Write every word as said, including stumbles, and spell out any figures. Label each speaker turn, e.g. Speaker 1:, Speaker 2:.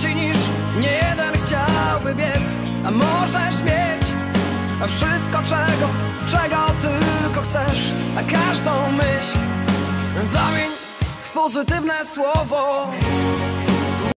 Speaker 1: szybciej niż nie jeden chciałby biec. A możesz mieć wszystko, czego, czego tylko chcesz. A każdą myśl zamień w pozytywne słowo.